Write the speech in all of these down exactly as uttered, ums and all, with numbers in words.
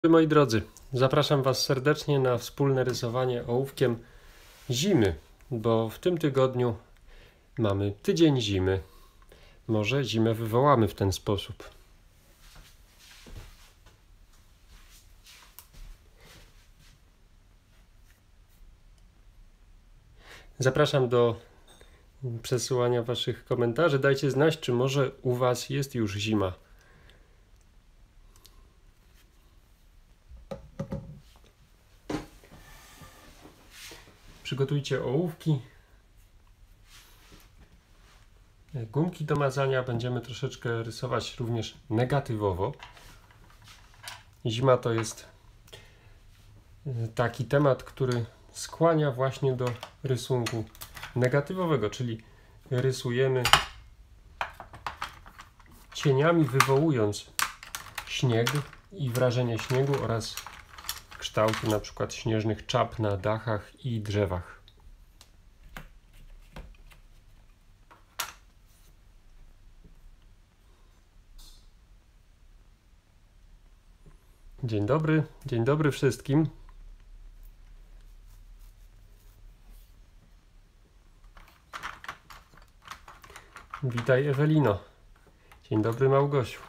Moi drodzy, zapraszam Was serdecznie na wspólne rysowanie ołówkiem zimy, bo w tym tygodniu mamy tydzień zimy. Może zimę wywołamy w ten sposób. Zapraszam do przesyłania Waszych komentarzy. Dajcie znać, czy może u Was jest już zima. Przygotujcie ołówki, gumki do mazania. Będziemy troszeczkę rysować również negatywowo. Zima to jest taki temat, który skłania właśnie do rysunku negatywowego, czyli rysujemy cieniami, wywołując śnieg i wrażenie śniegu oraz kształty na przykład śnieżnych czap na dachach i drzewach. Dzień dobry, dzień dobry wszystkim. Witaj Ewelino. Dzień dobry Małgosiu.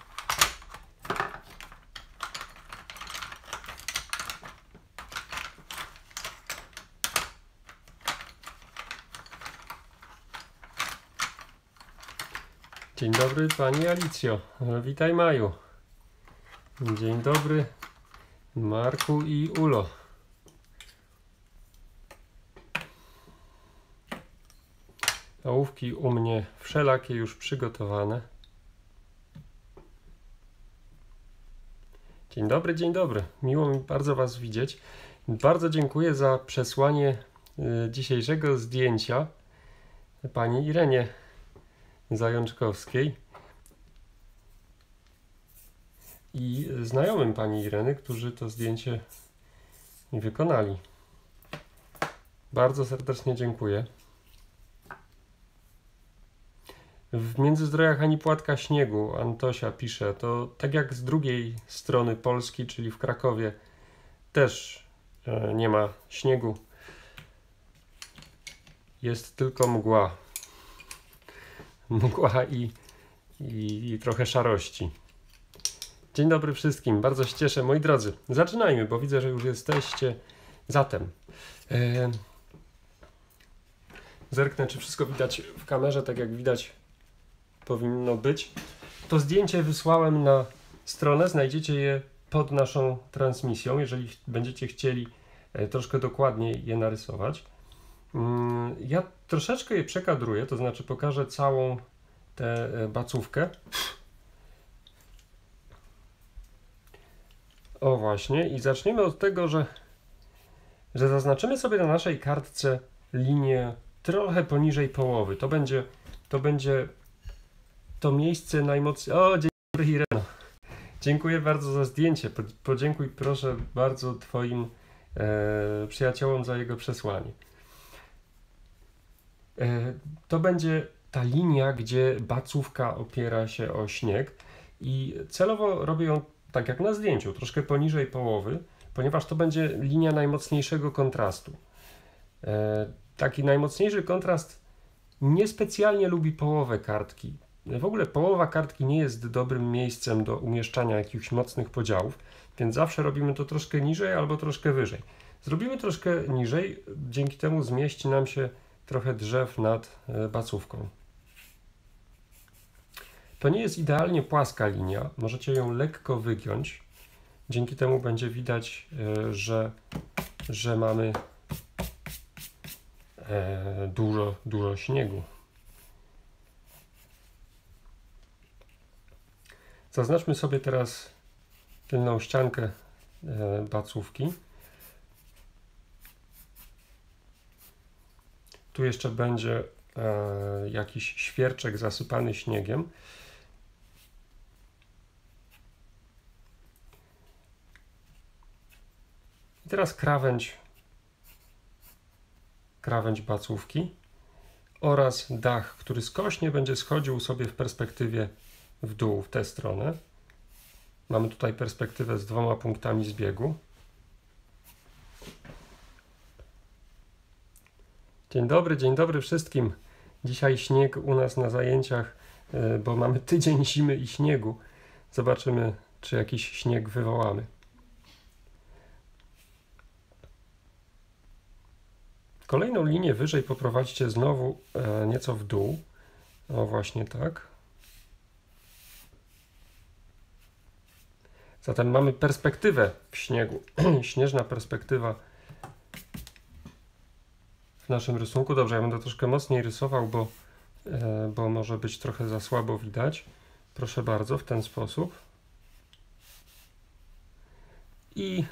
Dzień dobry Pani Alicjo. Witaj Maju. Dzień dobry Marku i Ulo. Ołówki u mnie wszelakie już przygotowane. Dzień dobry, dzień dobry. Miło mi bardzo Was widzieć. Bardzo dziękuję za przesłanie y, dzisiejszego zdjęcia Pani Irenie Zajączkowskiej i znajomym Pani Ireny, którzy to zdjęcie wykonali. Bardzo serdecznie dziękuję. W Międzyzdrojach ani płatka śniegu, Antosia pisze, to tak jak z drugiej strony Polski, czyli w Krakowie, też e, nie ma śniegu. Jest tylko mgła. Mgła i, i, i trochę szarości. Dzień dobry wszystkim, bardzo się cieszę. Moi drodzy, zaczynajmy, bo widzę, że już jesteście. Zatem e, zerknę, czy wszystko widać w kamerze, tak jak widać powinno być. To zdjęcie wysłałem na stronę, znajdziecie je pod naszą transmisją, jeżeli będziecie chcieli e, troszkę dokładniej je narysować. Mm, ja troszeczkę je przekadruję, to znaczy pokażę całą tę e, bacówkę. O właśnie, i zaczniemy od tego, że, że zaznaczymy sobie na naszej kartce linię trochę poniżej połowy. To będzie, to będzie to miejsce najmocniej... O, dzień dobry Ireno. Dziękuję bardzo za zdjęcie. Podziękuj proszę bardzo Twoim e, przyjaciołom za jego przesłanie. E, to będzie ta linia, gdzie bacówka opiera się o śnieg i celowo robię ją tak jak na zdjęciu, troszkę poniżej połowy, ponieważ to będzie linia najmocniejszego kontrastu. E, taki najmocniejszy kontrast niespecjalnie lubi połowę kartki. W ogóle połowa kartki nie jest dobrym miejscem do umieszczania jakichś mocnych podziałów, więc zawsze robimy to troszkę niżej albo troszkę wyżej. Zrobimy troszkę niżej, dzięki temu zmieści nam się trochę drzew nad bacówką. To nie jest idealnie płaska linia, możecie ją lekko wygiąć. Dzięki temu będzie widać, że, że mamy dużo, dużo śniegu. Zaznaczmy sobie teraz tylną ściankę bacówki. Tu jeszcze będzie jakiś świerczek zasypany śniegiem. I teraz krawędź, krawędź bacówki oraz dach, który skośnie będzie schodził sobie w perspektywie w dół, w tę stronę. Mamy tutaj perspektywę z dwoma punktami zbiegu. Dzień dobry, dzień dobry wszystkim. Dzisiaj śnieg u nas na zajęciach, bo mamy tydzień zimy i śniegu. Zobaczymy, czy jakiś śnieg wywołamy. Kolejną linię wyżej poprowadźcie znowu nieco w dół. O, właśnie tak. Zatem mamy perspektywę w śniegu. Śnieżna perspektywa w naszym rysunku. Dobrze, ja będę troszkę mocniej rysował, bo, bo może być trochę za słabo widać. Proszę bardzo, w ten sposób. I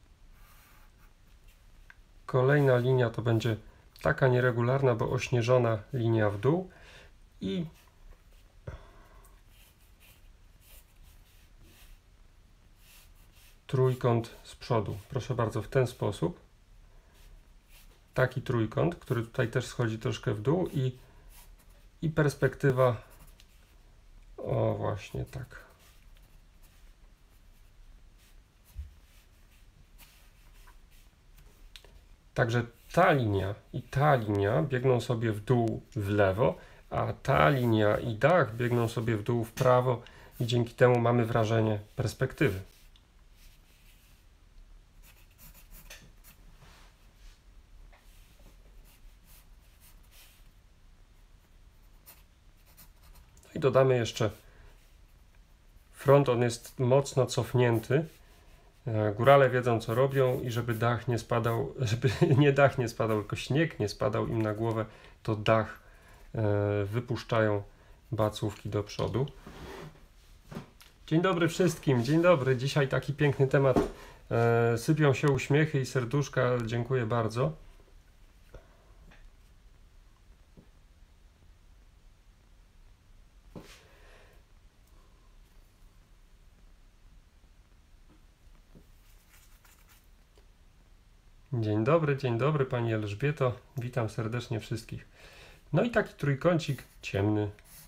kolejna linia to będzie taka nieregularna, bo ośnieżona linia w dół. I trójkąt z przodu. Proszę bardzo, w ten sposób. Taki trójkąt, który tutaj też schodzi troszkę w dół i, i perspektywa, o właśnie tak. Także ta linia i ta linia biegną sobie w dół w lewo, a ta linia i dach biegną sobie w dół w prawo i dzięki temu mamy wrażenie perspektywy. I dodamy jeszcze front, on jest mocno cofnięty. Górale wiedzą, co robią i żeby dach nie spadał, żeby nie dach nie spadał, tylko śnieg nie spadał im na głowę, to dach wypuszczają bacówki do przodu. Dzień dobry wszystkim, dzień dobry. Dzisiaj taki piękny temat. Sypią się uśmiechy i serduszka. Dziękuję bardzo. Dzień dobry, dzień dobry Pani Elżbieto. Witam serdecznie wszystkich. No i taki trójkącik ciemny.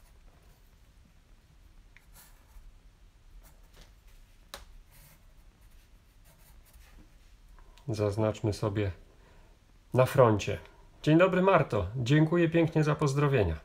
Zaznaczmy sobie na froncie. Dzień dobry Marto. Dziękuję pięknie za pozdrowienia.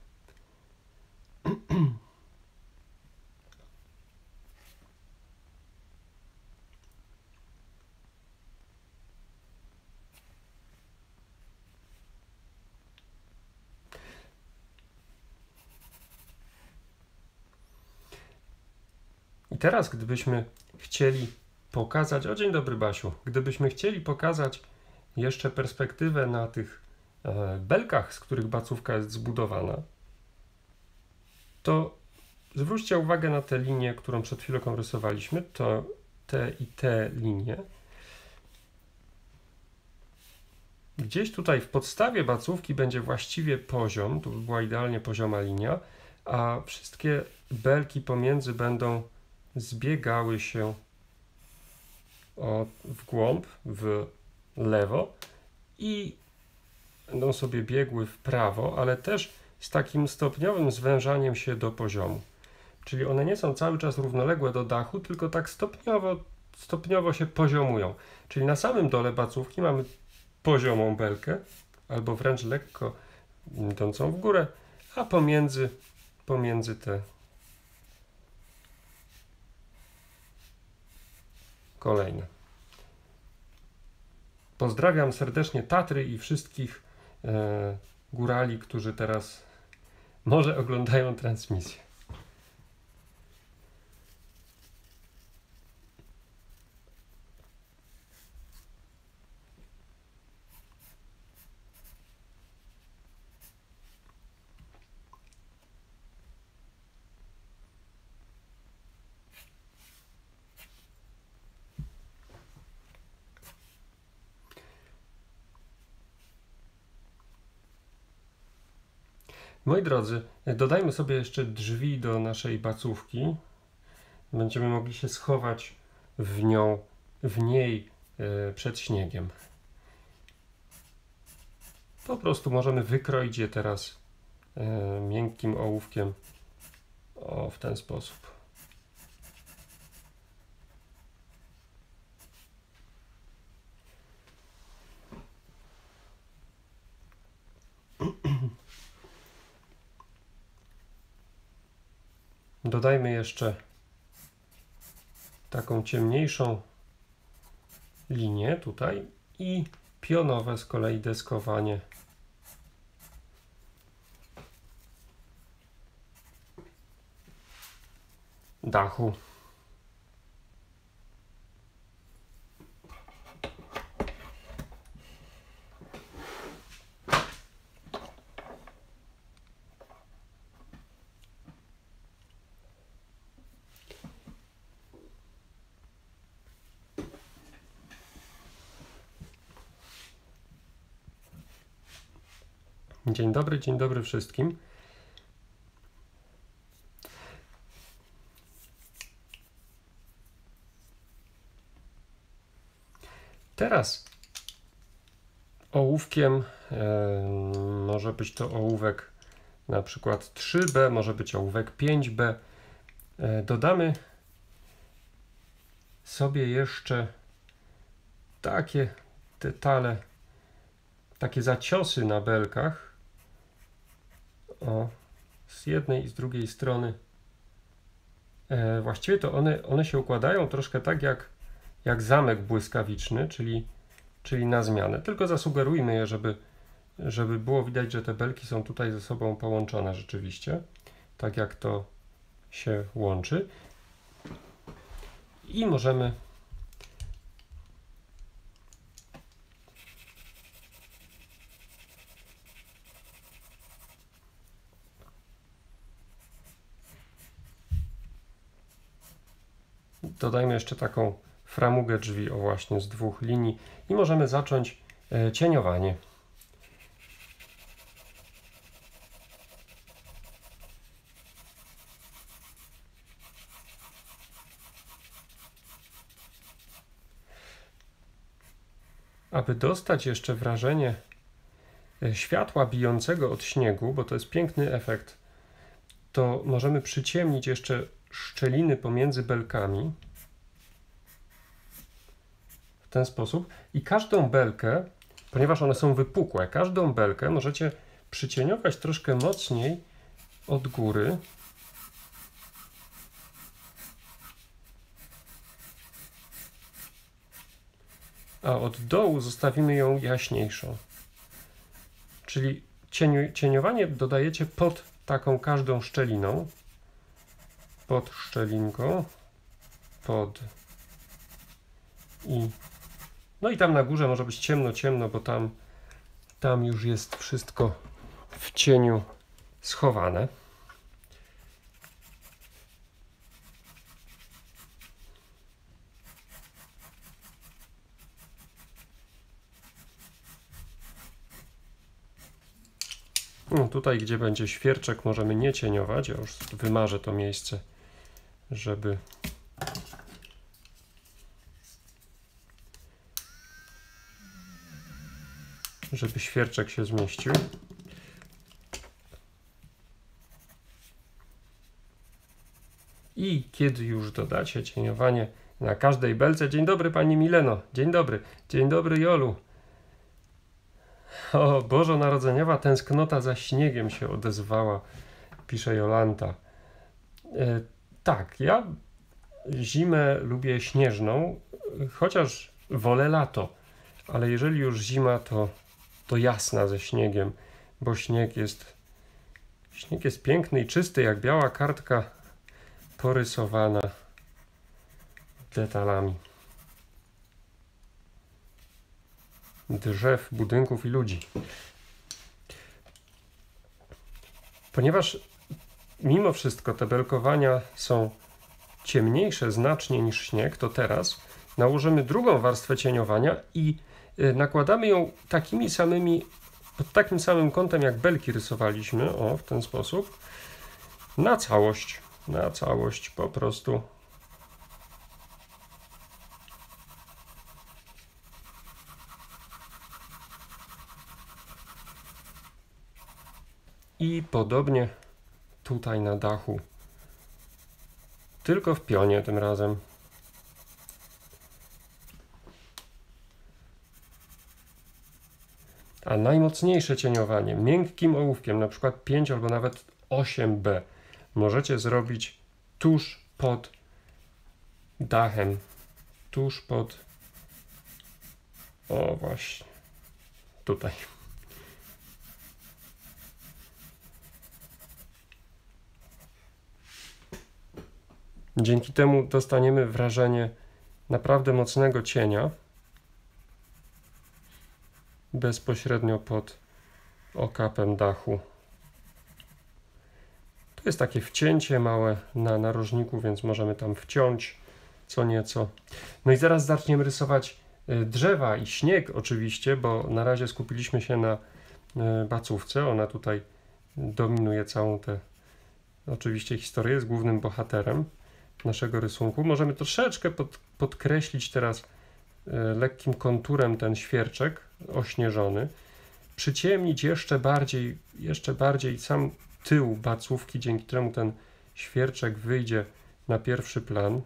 I teraz, gdybyśmy chcieli pokazać, o dzień dobry Basiu, gdybyśmy chcieli pokazać jeszcze perspektywę na tych e, belkach, z których bacówka jest zbudowana, to zwróćcie uwagę na tę linię, którą przed chwilą rysowaliśmy, to te i te linie. Gdzieś tutaj w podstawie bacówki będzie właściwie poziom, to by była idealnie pozioma linia, a wszystkie belki pomiędzy będą zbiegały się o, w głąb, w lewo i będą sobie biegły w prawo, ale też z takim stopniowym zwężaniem się do poziomu. Czyli one nie są cały czas równoległe do dachu, tylko tak stopniowo, stopniowo się poziomują. Czyli na samym dole bacówki mamy poziomą belkę, albo wręcz lekko idącą w górę, a pomiędzy, pomiędzy te kolejne. Pozdrawiam serdecznie Tatry i wszystkich e, górali, którzy teraz może oglądają transmisję. Moi drodzy, dodajmy sobie jeszcze drzwi do naszej bacówki. Będziemy mogli się schować w nią, w niej e, przed śniegiem. Po prostu możemy wykroić je teraz e, miękkim ołówkiem o, w ten sposób. Dodajmy jeszcze taką ciemniejszą linię tutaj i pionowe z kolei deskowanie dachu. Dzień dobry, dzień dobry wszystkim. Teraz ołówkiem, e, może być to ołówek na przykład trzy B, może być ołówek pięć B. E, dodamy sobie jeszcze takie detale, takie zaciosy na belkach. O, z jednej i z drugiej strony. E, właściwie to one, one się układają troszkę tak jak, jak zamek błyskawiczny, czyli, czyli na zmianę. Tylko zasugerujmy je, żeby, żeby było widać, że te belki są tutaj ze sobą połączone rzeczywiście. Tak jak to się łączy. I możemy dodajmy jeszcze taką framugę drzwi, o właśnie z dwóch linii i możemy zacząć e, cieniowanie. Aby dostać jeszcze wrażenie e, światła bijącego od śniegu, bo to jest piękny efekt, to możemy przyciemnić jeszcze szczeliny pomiędzy belkami w ten sposób i każdą belkę, ponieważ one są wypukłe, każdą belkę możecie przycieniować troszkę mocniej od góry, a od dołu zostawimy ją jaśniejszą. Czyli cieniu, cieniowanie dodajecie pod taką każdą szczeliną, pod szczelinką, pod i no i tam na górze może być ciemno, ciemno, bo tam, tam już jest wszystko w cieniu schowane. No, tutaj, gdzie będzie świerczek, możemy nie cieniować. Ja już wymarzę to miejsce, żeby żeby świerczek się zmieścił. I kiedy już dodacie cieniowanie na każdej belce. Dzień dobry pani Mileno, dzień dobry, dzień dobry Jolu. O, bożonarodzeniowa tęsknota za śniegiem się odezwała, pisze Jolanta. E, tak, ja zimę lubię śnieżną, chociaż wolę lato, ale jeżeli już zima, to, to jasna ze śniegiem, bo śnieg jest, śnieg jest piękny i czysty, jak biała kartka porysowana detalami drzew, budynków i ludzi. Ponieważ mimo wszystko te belkowania są ciemniejsze znacznie niż śnieg, to teraz nałożymy drugą warstwę cieniowania i nakładamy ją takimi samymi, pod takim samym kątem jak belki rysowaliśmy, o, w ten sposób, na całość, na całość po prostu. I podobnie tutaj na dachu, tylko w pionie tym razem. A najmocniejsze cieniowanie miękkim ołówkiem, na przykład pięć albo nawet osiem B, możecie zrobić tuż pod dachem, tuż pod, o właśnie, tutaj. Dzięki temu dostaniemy wrażenie naprawdę mocnego cienia bezpośrednio pod okapem dachu. To jest takie wcięcie małe na narożniku, więc możemy tam wciąć co nieco. No i zaraz zaczniemy rysować drzewa i śnieg oczywiście, bo na razie skupiliśmy się na bacówce. Ona tutaj dominuje całą tę oczywiście historię, jest głównym bohaterem naszego rysunku. Możemy troszeczkę pod, podkreślić teraz lekkim konturem ten świerczek ośnieżony. Przyciemnić jeszcze bardziej, jeszcze bardziej sam tył bacówki, dzięki któremu ten świerczek wyjdzie na pierwszy plan.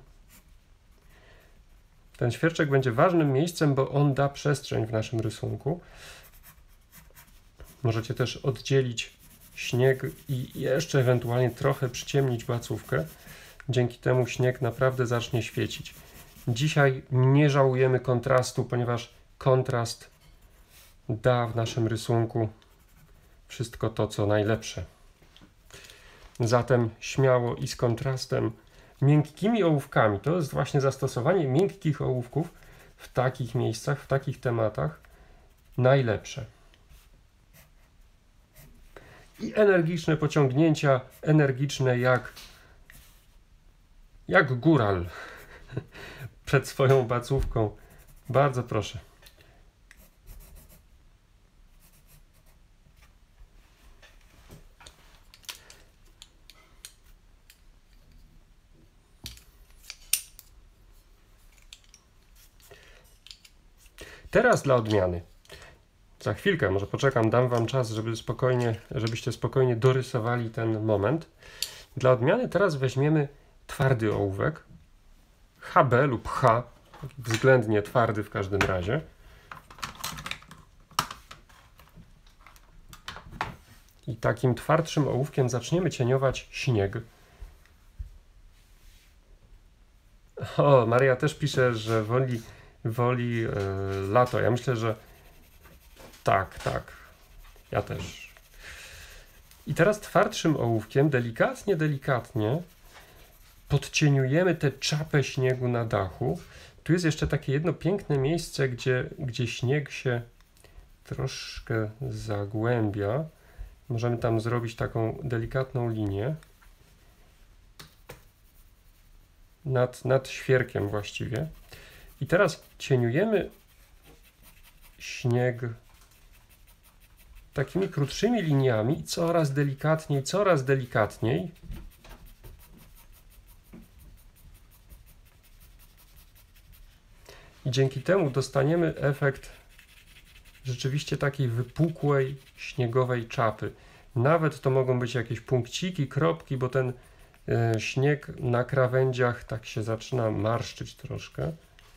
Ten świerczek będzie ważnym miejscem, bo on da przestrzeń w naszym rysunku. Możecie też oddzielić śnieg i jeszcze ewentualnie trochę przyciemnić bacówkę. Dzięki temu śnieg naprawdę zacznie świecić. Dzisiaj nie żałujemy kontrastu, ponieważ kontrast da w naszym rysunku wszystko to, co najlepsze. Zatem śmiało i z kontrastem, miękkimi ołówkami. To jest właśnie zastosowanie miękkich ołówków w takich miejscach, w takich tematach najlepsze. I energiczne pociągnięcia, energiczne jak, jak góral przed swoją bacówką. Bardzo proszę. Teraz dla odmiany. Za chwilkę, może poczekam, dam wam czas, żeby spokojnie, żebyście spokojnie dorysowali ten moment. Dla odmiany teraz weźmiemy twardy ołówek, H B lub H, względnie twardy w każdym razie. I takim twardszym ołówkiem zaczniemy cieniować śnieg. O, Maria też pisze, że woli, woli yy, lato. Ja myślę, że tak, tak. Ja też. I teraz twardszym ołówkiem, delikatnie, delikatnie podcieniujemy tę czapę śniegu na dachu. Tu jest jeszcze takie jedno piękne miejsce, gdzie, gdzie śnieg się troszkę zagłębia. Możemy tam zrobić taką delikatną linię. Nad, nad świerkiem właściwie. I teraz cieniujemy śnieg takimi krótszymi liniami, coraz delikatniej, coraz delikatniej. I dzięki temu dostaniemy efekt rzeczywiście takiej wypukłej, śniegowej czapy. Nawet to mogą być jakieś punkciki, kropki, bo ten y, śnieg na krawędziach tak się zaczyna marszczyć troszkę.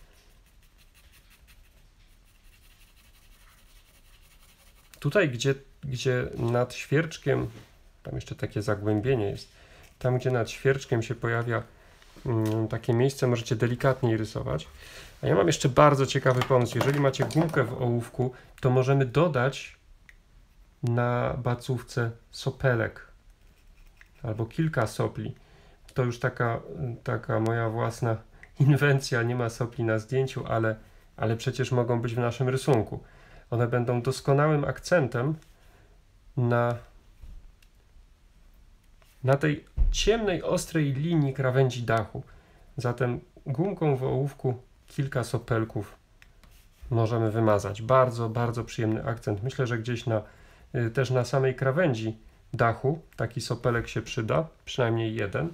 Tutaj, gdzie, gdzie nad świerczkiem, tam jeszcze takie zagłębienie jest, tam gdzie nad świerczkiem się pojawia mm, takie miejsce, możecie delikatniej rysować. A ja mam jeszcze bardzo ciekawy pomysł. Jeżeli macie gumkę w ołówku, to możemy dodać na bacówce sopelek albo kilka sopli. To już taka, taka moja własna inwencja, nie ma sopli na zdjęciu, ale, ale przecież mogą być w naszym rysunku. One będą doskonałym akcentem na, na tej ciemnej, ostrej linii krawędzi dachu. Zatem gumką w ołówku kilka sopelków możemy wymazać. Bardzo, bardzo przyjemny akcent. Myślę, że gdzieś na, też na samej krawędzi dachu taki sopelek się przyda, przynajmniej jeden.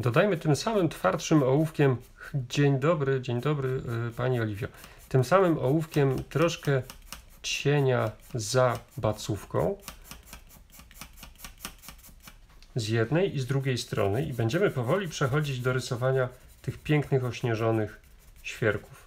Dodajmy tym samym twardszym ołówkiem, dzień dobry, dzień dobry Pani Oliwio, tym samym ołówkiem troszkę cienia za bacówką z jednej i z drugiej strony i będziemy powoli przechodzić do rysowania tych pięknych, ośnieżonych świerków.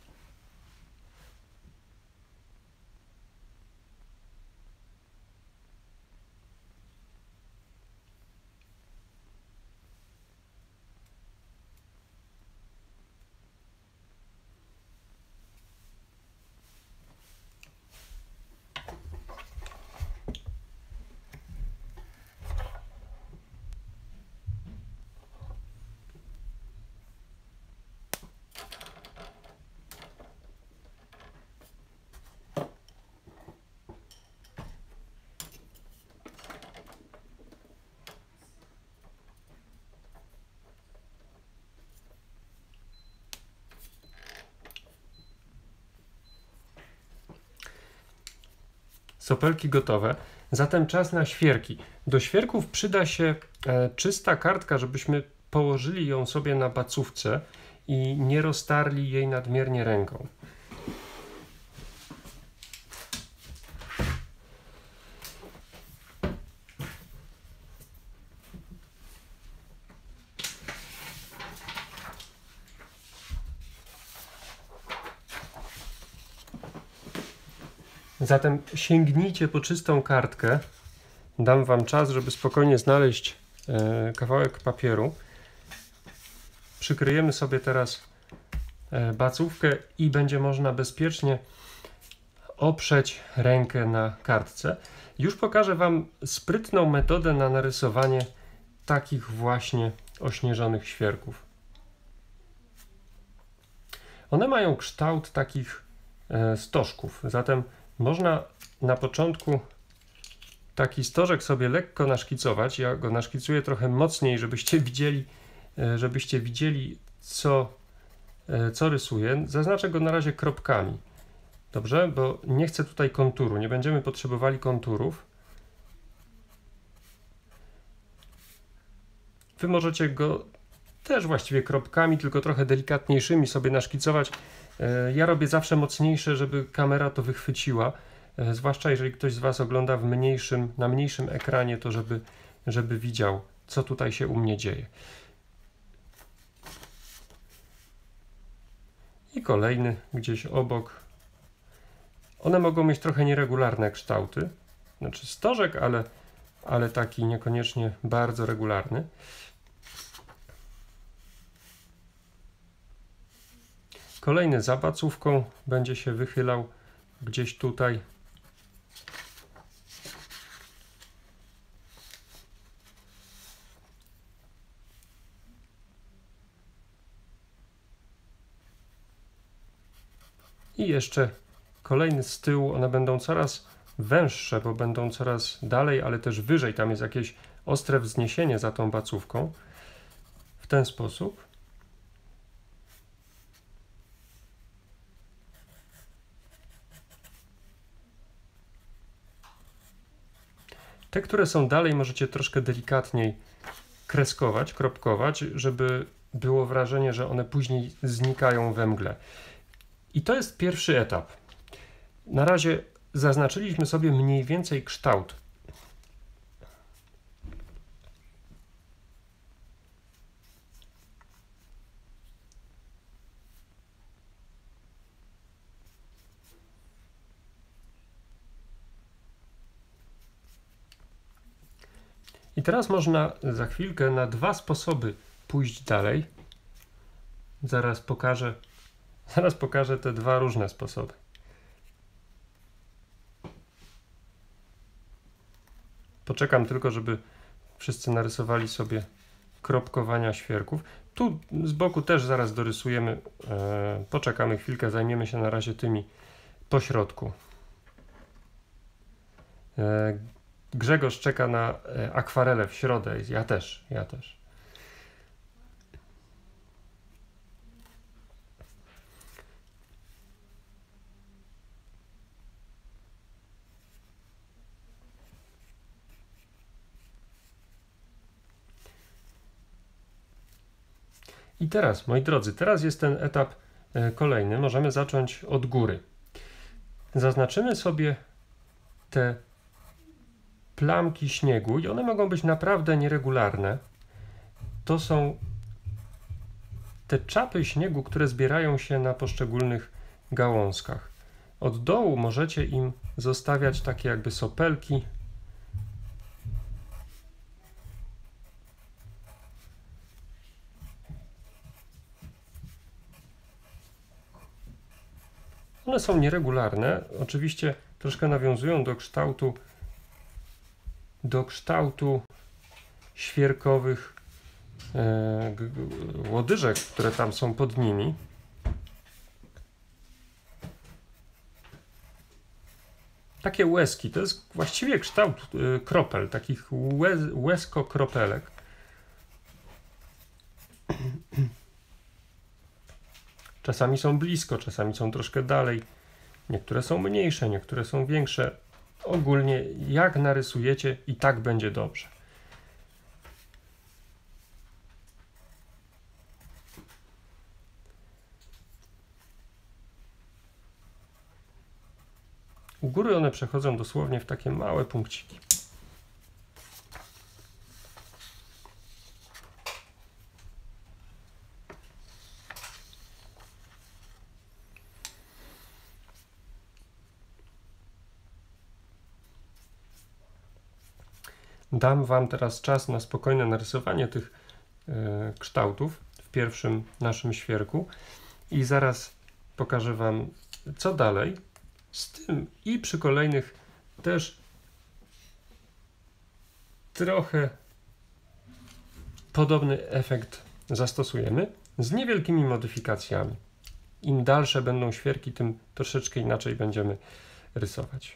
Sopelki gotowe, zatem czas na świerki. Do świerków przyda się e, czysta kartka, żebyśmy położyli ją sobie na bacówce i nie roztarli jej nadmiernie ręką. Zatem sięgnijcie po czystą kartkę. Dam Wam czas, żeby spokojnie znaleźć e, kawałek papieru. Przykryjemy sobie teraz e, bacówkę i będzie można bezpiecznie oprzeć rękę na kartce. Już pokażę Wam sprytną metodę na narysowanie takich właśnie ośnieżonych świerków. One mają kształt takich e, stożków, zatem można na początku taki stożek sobie lekko naszkicować. Ja go naszkicuję trochę mocniej, żebyście widzieli, żebyście widzieli co, co rysuję. Zaznaczę go na razie kropkami. Dobrze? Bo nie chcę tutaj konturu. Nie będziemy potrzebowali konturów. Wy możecie go też właściwie kropkami, tylko trochę delikatniejszymi sobie naszkicować. Ja robię zawsze mocniejsze, żeby kamera to wychwyciła, zwłaszcza jeżeli ktoś z Was ogląda w mniejszym, na mniejszym ekranie, to żeby, żeby widział, co tutaj się u mnie dzieje. I kolejny gdzieś obok. One mogą mieć trochę nieregularne kształty, znaczy stożek, ale, ale taki niekoniecznie bardzo regularny. Kolejny za bacówką będzie się wychylał gdzieś tutaj. I jeszcze kolejny z tyłu. One będą coraz węższe, bo będą coraz dalej, ale też wyżej. Tam jest jakieś ostre wzniesienie za tą bacówką. W ten sposób. Te, które są dalej, możecie troszkę delikatniej kreskować, kropkować, żeby było wrażenie, że one później znikają we mgle. I to jest pierwszy etap. Na razie zaznaczyliśmy sobie mniej więcej kształt. I teraz można za chwilkę na dwa sposoby pójść dalej. Zaraz pokażę, zaraz pokażę te dwa różne sposoby. Poczekam tylko, żeby wszyscy narysowali sobie kropkowania świerków. Tu z boku też zaraz dorysujemy. E, poczekamy chwilkę, zajmiemy się na razie tymi po środku. E, Grzegorz czeka na akwarelę w środę. Ja też, ja też. I teraz, moi drodzy, teraz jest ten etap kolejny. Możemy zacząć od góry. Zaznaczymy sobie te plamki śniegu i one mogą być naprawdę nieregularne. To są te czapy śniegu, które zbierają się na poszczególnych gałązkach. Od dołu możecie im zostawiać takie jakby sopelki. One są nieregularne, oczywiście troszkę nawiązują do kształtu do kształtu świerkowych e, łodyżek, które tam są pod nimi. Takie łezki, to jest właściwie kształt e, kropel, takich łez, łezko-kropelek. Czasami są blisko, czasami są troszkę dalej. Niektóre są mniejsze, niektóre są większe. Ogólnie jak narysujecie i tak będzie dobrze. U góry one przechodzą dosłownie w takie małe punkciki. Dam Wam teraz czas na spokojne narysowanie tych y, kształtów w pierwszym naszym świerku i zaraz pokażę Wam, co dalej z tym i przy kolejnych też trochę podobny efekt zastosujemy z niewielkimi modyfikacjami. Im dalsze będą świerki, tym troszeczkę inaczej będziemy rysować.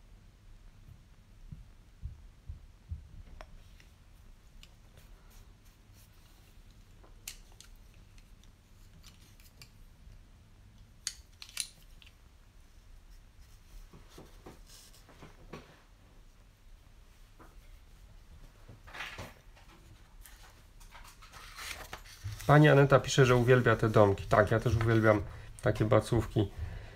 Pani Aneta pisze, że uwielbia te domki. Tak, ja też uwielbiam takie bacówki.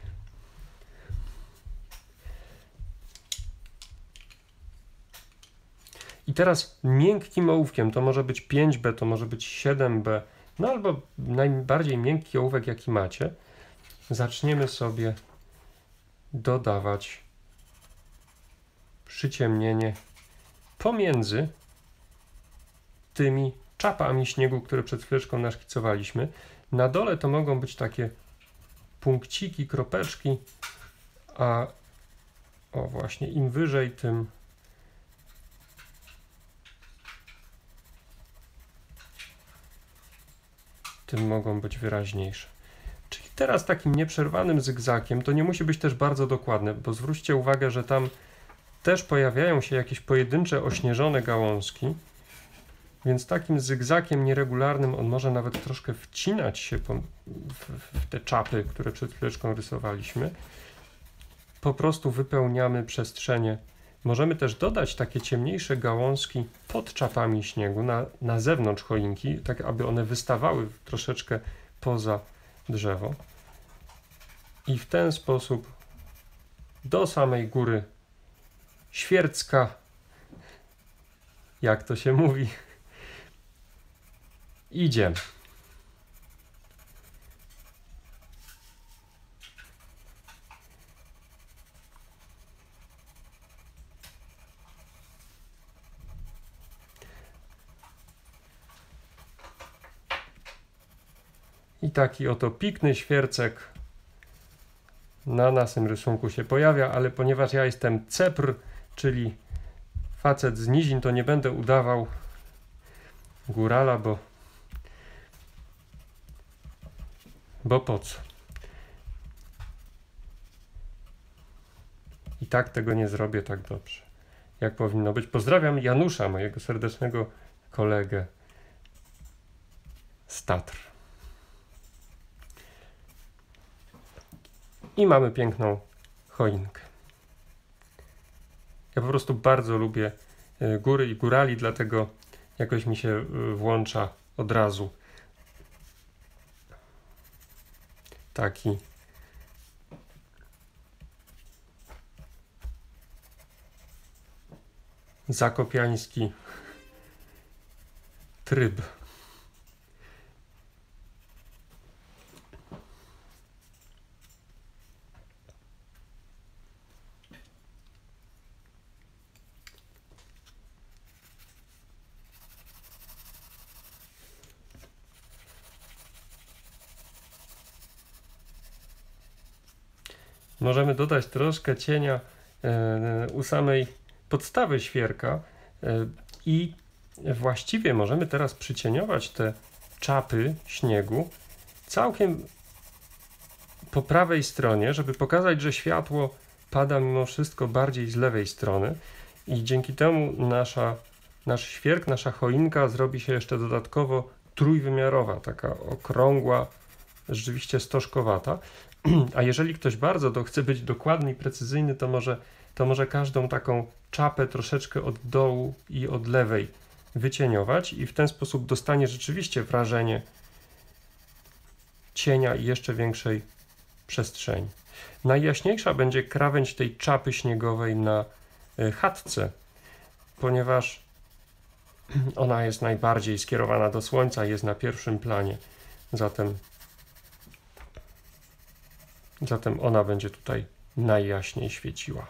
I teraz miękkim ołówkiem, to może być pięć B, to może być siedem B, no albo najbardziej miękki ołówek, jaki macie. Zaczniemy sobie dodawać przyciemnienie pomiędzy tymi czapami śniegu, które przed chwileczką naszkicowaliśmy. Na dole to mogą być takie punkciki, kropeczki, a o właśnie, im wyżej, tym tym mogą być wyraźniejsze. Czyli teraz takim nieprzerwanym zygzakiem, to nie musi być też bardzo dokładne, bo zwróćcie uwagę, że tam też pojawiają się jakieś pojedyncze ośnieżone gałązki, więc takim zygzakiem nieregularnym on może nawet troszkę wcinać się po, w, w te czapy, które przed chwileczką rysowaliśmy. Po prostu wypełniamy przestrzenie. Możemy też dodać takie ciemniejsze gałązki pod czapami śniegu na, na zewnątrz choinki, tak aby one wystawały troszeczkę poza drzewo. I w ten sposób do samej góry świercka, jak to się mówi, idziemy. I taki oto piękny świercek na naszym rysunku się pojawia, ale ponieważ ja jestem cepr, czyli facet z nizin, to nie będę udawał górala, bo bo po co? I tak tego nie zrobię tak dobrze, jak powinno być. Pozdrawiam Janusza, mojego serdecznego kolegę z Tatr. I mamy piękną choinkę. Ja po prostu bardzo lubię góry i górali, dlatego jakoś mi się włącza od razu taki zakopiański tryb. Możemy dodać troszkę cienia u samej podstawy świerka i właściwie możemy teraz przycieniować te czapy śniegu całkiem po prawej stronie, żeby pokazać, że światło pada mimo wszystko bardziej z lewej strony i dzięki temu nasza, nasz świerk, nasza choinka zrobi się jeszcze dodatkowo trójwymiarowa, taka okrągła, rzeczywiście stożkowata. A jeżeli ktoś bardzo to chce być dokładny i precyzyjny, to może, to może każdą taką czapę troszeczkę od dołu i od lewej wycieniować i w ten sposób dostanie rzeczywiście wrażenie cienia i jeszcze większej przestrzeni. Najjaśniejsza będzie krawędź tej czapy śniegowej na chatce, ponieważ ona jest najbardziej skierowana do słońca, jest na pierwszym planie, zatem Zatem ona będzie tutaj najjaśniej świeciła.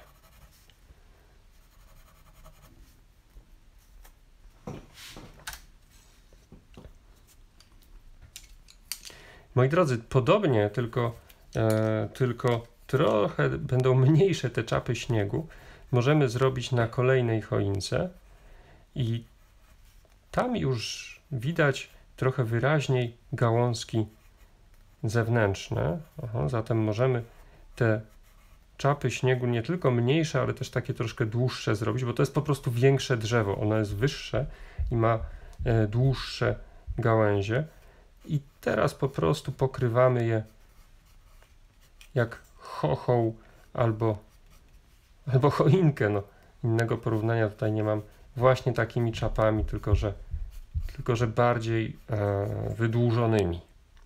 Moi drodzy, podobnie, tylko, e, tylko trochę będą mniejsze te czapy śniegu, możemy zrobić na kolejnej choince i tam już widać trochę wyraźniej gałązki zewnętrzne. Aha, zatem możemy te czapy śniegu nie tylko mniejsze, ale też takie troszkę dłuższe zrobić, bo to jest po prostu większe drzewo. Ono jest wyższe i ma e, dłuższe gałęzie. I teraz po prostu pokrywamy je jak chochoł albo, albo choinkę. No, innego porównania tutaj nie mam. Właśnie takimi czapami, tylko że, tylko że bardziej e, wydłużonymi.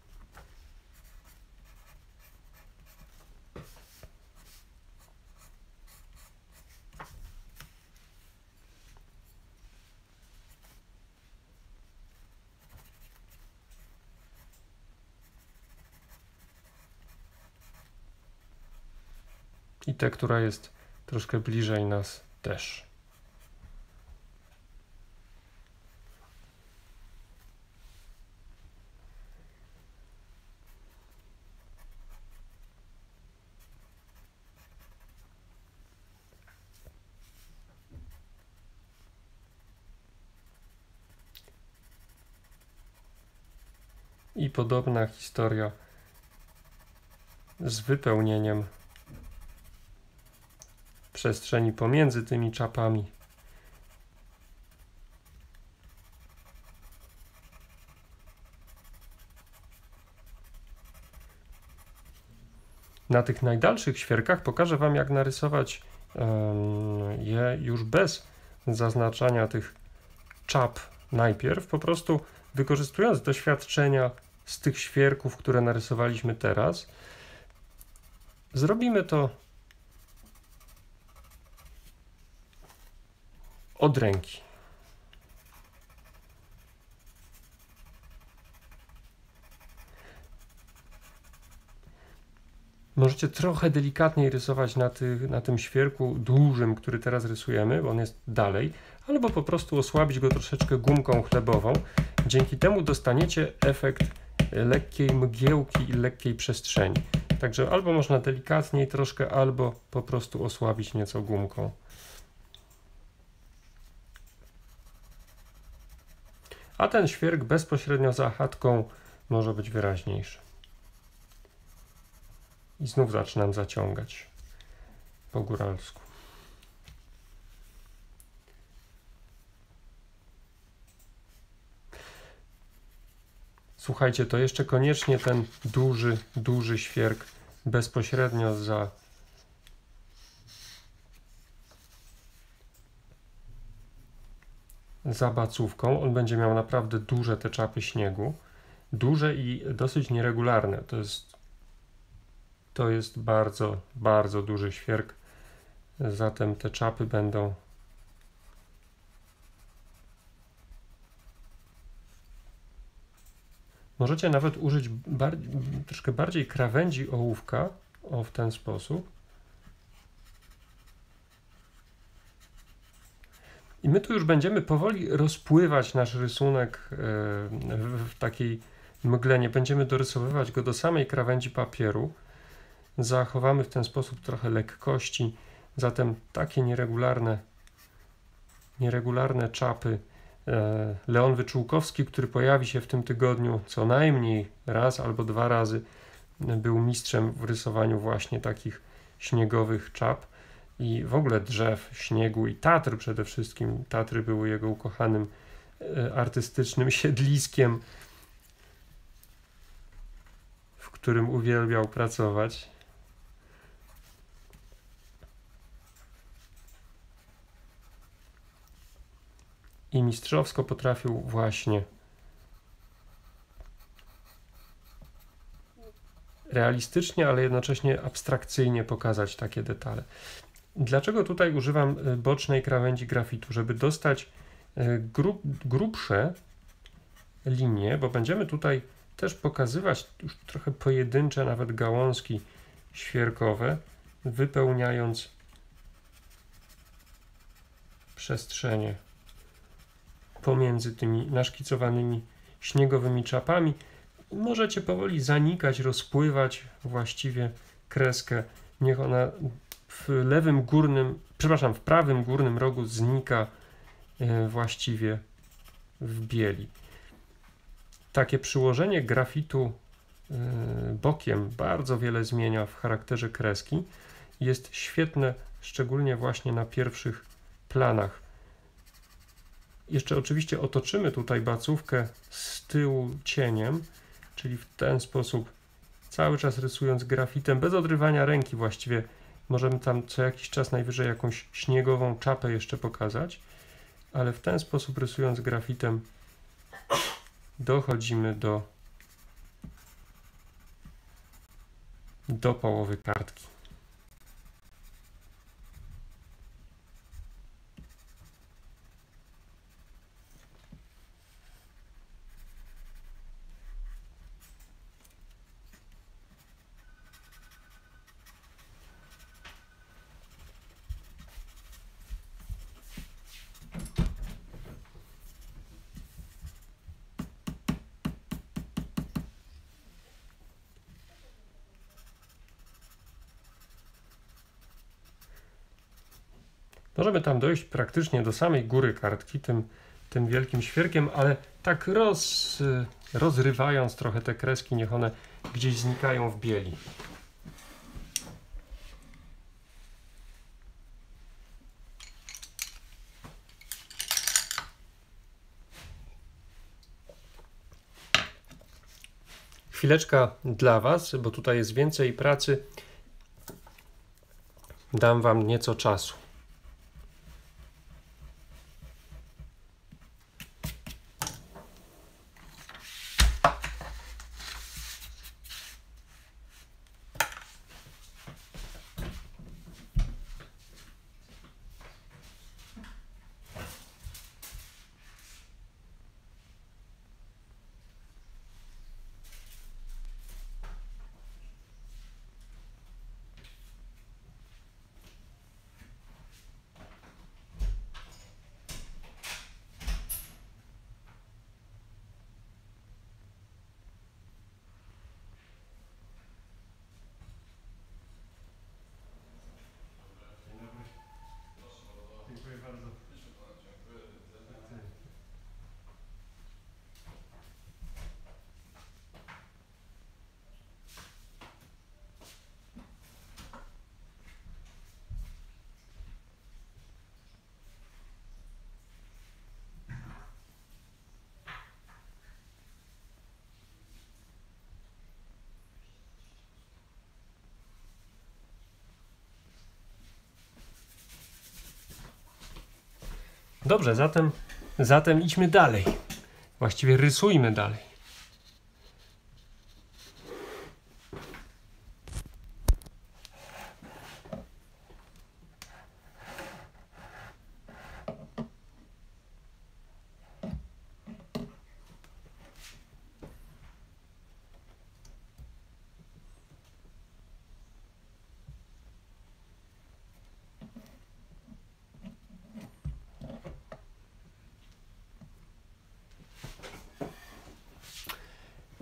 I tę, która jest troszkę bliżej nas też. I podobna historia z wypełnieniem przestrzeni pomiędzy tymi czapami. Na tych najdalszych świerkach pokażę Wam, jak narysować um, je już bez zaznaczania tych czap najpierw, po prostu wykorzystując doświadczenia z tych świerków, które narysowaliśmy teraz. Zrobimy to od ręki. Możecie trochę delikatniej rysować na, tych, na tym świerku dużym, który teraz rysujemy, bo on jest dalej, albo po prostu osłabić go troszeczkę gumką chlebową. Dzięki temu dostaniecie efekt lekkiej mgiełki i lekkiej przestrzeni. Także albo można delikatniej troszkę, albo po prostu osłabić nieco gumką. A ten świerk bezpośrednio za chatką może być wyraźniejszy. I znów zaczynam zaciągać po góralsku. Słuchajcie, to jeszcze koniecznie ten duży, duży świerk bezpośrednio za za bacówką. On będzie miał naprawdę duże te czapy śniegu. Duże i dosyć nieregularne. To jest To jest bardzo, bardzo duży świerk, zatem te czapy będą możecie nawet użyć bar troszkę bardziej krawędzi ołówka, o w ten sposób. I my tu już będziemy powoli rozpływać nasz rysunek w takiej mgle, nie będziemy dorysowywać go do samej krawędzi papieru. Zachowamy w ten sposób trochę lekkości, zatem takie nieregularne, nieregularne czapy. Leon Wyczółkowski, który pojawi się w tym tygodniu co najmniej raz albo dwa razy, był mistrzem w rysowaniu właśnie takich śniegowych czap i w ogóle drzew, śniegu i Tatr przede wszystkim. Tatry były jego ukochanym artystycznym siedliskiem, w którym uwielbiał pracować. I mistrzowsko potrafił właśnie realistycznie, ale jednocześnie abstrakcyjnie pokazać takie detale. Dlaczego tutaj używam bocznej krawędzi grafitu? Żeby dostać grub, grubsze linie, bo będziemy tutaj też pokazywać już trochę pojedyncze nawet gałązki świerkowe, wypełniając przestrzenie pomiędzy tymi naszkicowanymi śniegowymi czapami. Możecie powoli zanikać, rozpływać właściwie kreskę. Niech ona w lewym górnym, przepraszam, w prawym górnym rogu znika właściwie w bieli. Takie przyłożenie grafitu bokiem bardzo wiele zmienia w charakterze kreski. Jest świetne, szczególnie właśnie na pierwszych planach. Jeszcze oczywiście otoczymy tutaj bacówkę z tyłu cieniem, czyli w ten sposób cały czas rysując grafitem, bez odrywania ręki właściwie. Możemy tam co jakiś czas najwyżej jakąś śniegową czapę jeszcze pokazać, ale w ten sposób rysując grafitem dochodzimy do, do połowy kartki. Możemy tam dojść praktycznie do samej góry kartki tym, tym wielkim świerkiem, ale tak roz, rozrywając trochę te kreski, niech one gdzieś znikają w bieli. Chwileczka dla Was, bo tutaj jest więcej pracy. Dam Wam nieco czasu. Dobrze, zatem, zatem idźmy dalej. Właściwie rysujmy dalej.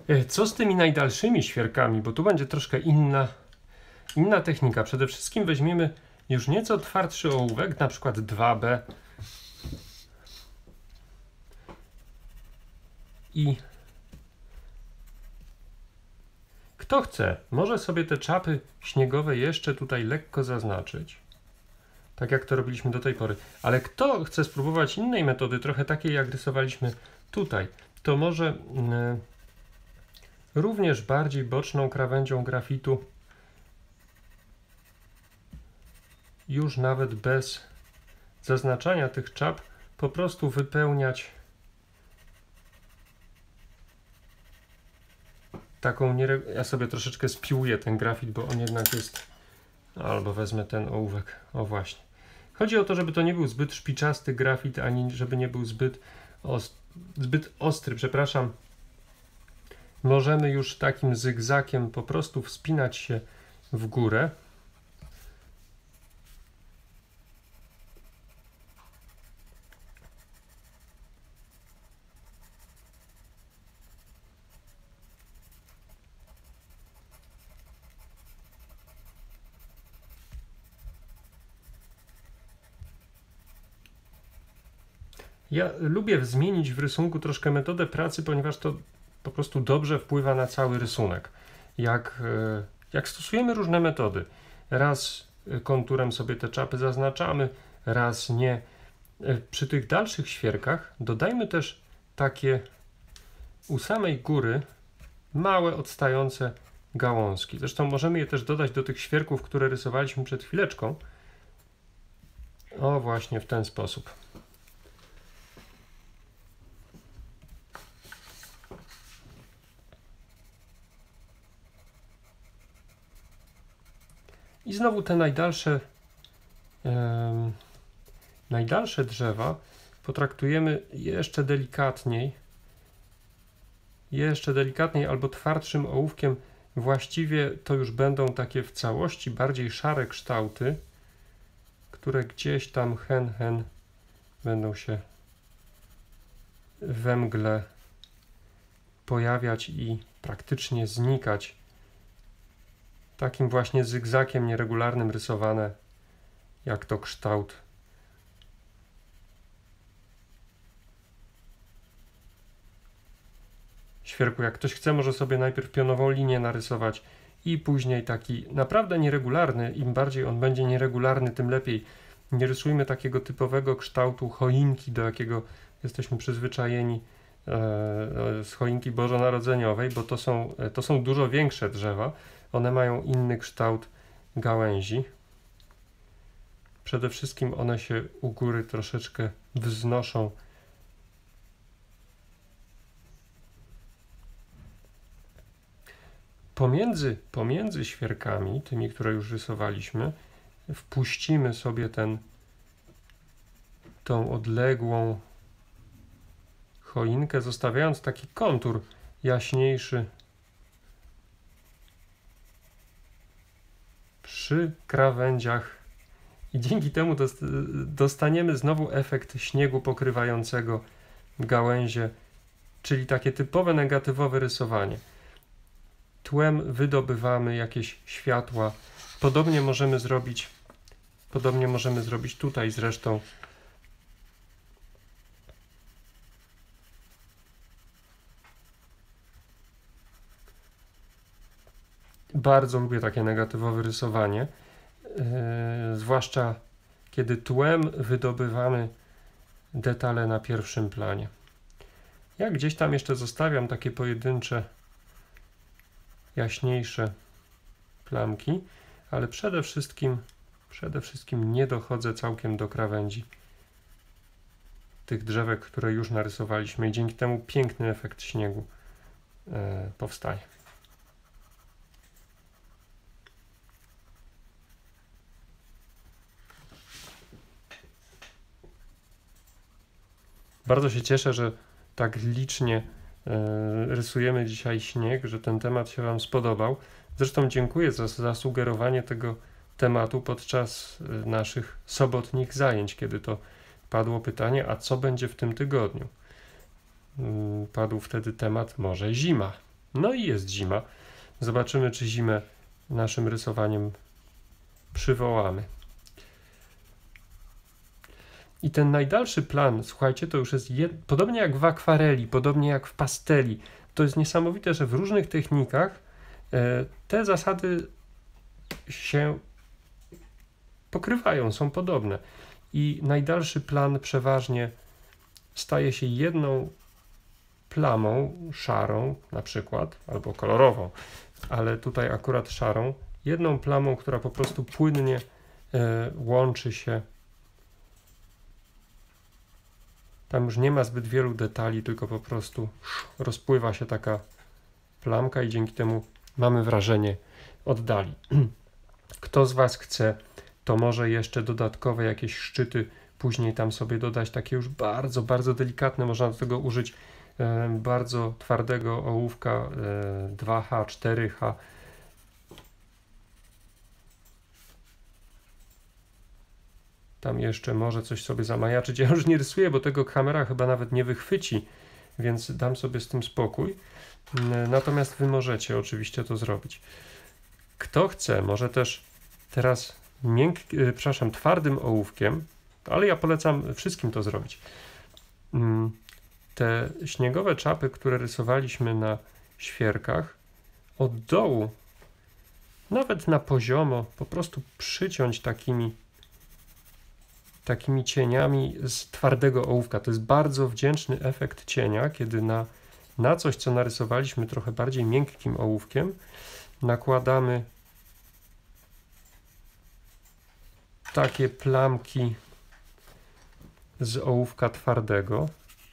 Co z tymi najdalszymi świerkami, bo tu będzie troszkę inna, inna technika. Przede wszystkim weźmiemy już nieco twardszy ołówek, na przykład dwa B i kto chce, może sobie te czapy śniegowe jeszcze tutaj lekko zaznaczyć, tak jak to robiliśmy do tej pory. Ale kto chce spróbować innej metody, trochę takiej jak rysowaliśmy tutaj, to może yy, również bardziej boczną krawędzią grafitu, już nawet bez zaznaczania tych czap, po prostu wypełniać taką, ja sobie troszeczkę spiłuję ten grafit, bo on jednak jest, albo wezmę ten ołówek, o właśnie. Chodzi o to, żeby to nie był zbyt szpiczasty grafit, ani żeby nie był zbyt, os zbyt ostry, przepraszam. Możemy już takim zygzakiem po prostu wspinać się w górę. Ja lubię zmienić w rysunku troszkę metodę pracy, ponieważ to po prostu dobrze wpływa na cały rysunek. Jak, jak stosujemy różne metody, raz konturem sobie te czapy zaznaczamy, raz nie. Przy tych dalszych świerkach dodajmy też takie u samej góry małe odstające gałązki. Zresztą możemy je też dodać do tych świerków, które rysowaliśmy przed chwileczką. O, właśnie w ten sposób. I znowu te najdalsze, e, najdalsze drzewa potraktujemy jeszcze delikatniej, jeszcze delikatniej albo twardszym ołówkiem. Właściwie to już będą takie w całości bardziej szare kształty, które gdzieś tam hen hen będą się we mgle pojawiać i praktycznie znikać. Takim właśnie zygzakiem nieregularnym rysowane, jak to kształt. Świerku, jak ktoś chce, może sobie najpierw pionową linię narysować i później taki naprawdę nieregularny. Im bardziej on będzie nieregularny, tym lepiej. Nie rysujmy takiego typowego kształtu choinki, do jakiego jesteśmy przyzwyczajeni e, z choinki bożonarodzeniowej, bo to są, to są dużo większe drzewa. One mają inny kształt gałęzi. Przede wszystkim one się u góry troszeczkę wznoszą. Pomiędzy, pomiędzy świerkami, tymi, które już rysowaliśmy, wpuścimy sobie ten, tą odległą choinkę, zostawiając taki kontur jaśniejszy przy krawędziach i dzięki temu dostaniemy znowu efekt śniegu pokrywającego gałęzie, czyli takie typowe negatywowe rysowanie. Tłem wydobywamy jakieś światła. Podobnie możemy zrobić, podobnie możemy zrobić tutaj zresztą. Bardzo lubię takie negatywowe rysowanie, yy, zwłaszcza kiedy tłem wydobywamy detale na pierwszym planie. Ja gdzieś tam jeszcze zostawiam takie pojedyncze, jaśniejsze plamki, ale przede wszystkim, przede wszystkim nie dochodzę całkiem do krawędzi tych drzewek, które już narysowaliśmy i dzięki temu piękny efekt śniegu yy, powstaje. Bardzo się cieszę, że tak licznie y, rysujemy dzisiaj śnieg, że ten temat się Wam spodobał. Zresztą dziękuję za zasugerowanie tego tematu podczas y, naszych sobotnich zajęć, kiedy to padło pytanie, a co będzie w tym tygodniu? Y, padł wtedy temat może zima. No i jest zima. Zobaczymy, czy zimę naszym rysowaniem przywołamy. I ten najdalszy plan, słuchajcie, to już jest jed... podobnie jak w akwareli, podobnie jak w pasteli. To jest niesamowite, że w różnych technikach e, te zasady się pokrywają, są podobne. I najdalszy plan przeważnie staje się jedną plamą szarą na przykład, albo kolorową, ale tutaj akurat szarą, jedną plamą, która po prostu płynnie e, łączy się. Tam już nie ma zbyt wielu detali, tylko po prostu rozpływa się taka plamka i dzięki temu mamy wrażenie oddali. Kto z Was chce, to może jeszcze dodatkowe jakieś szczyty później tam sobie dodać, takie już bardzo, bardzo delikatne. Można do tego użyć e, bardzo twardego ołówka e, dwa H, cztery H. Tam jeszcze może coś sobie zamajaczyć. Ja już nie rysuję, bo tego kamera chyba nawet nie wychwyci, więc dam sobie z tym spokój. Natomiast Wy możecie oczywiście to zrobić. Kto chce, może też teraz miękki, przepraszam, twardym ołówkiem, ale ja polecam wszystkim to zrobić. Te śniegowe czapy, które rysowaliśmy na świerkach, od dołu, nawet na poziomo, po prostu przyciąć takimi takimi cieniami z twardego ołówka. To jest bardzo wdzięczny efekt cienia, kiedy na, na coś, co narysowaliśmy trochę bardziej miękkim ołówkiem, nakładamy takie plamki z ołówka twardego.